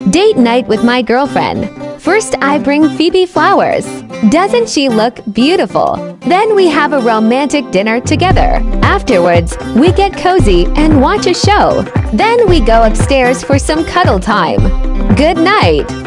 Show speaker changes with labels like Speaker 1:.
Speaker 1: Date night with my girlfriend. First, I bring Phoebe flowers. Doesn't she look beautiful? Then we have a romantic dinner together. Afterwards, we get cozy and watch a show. Then we go upstairs for some cuddle time. Good night.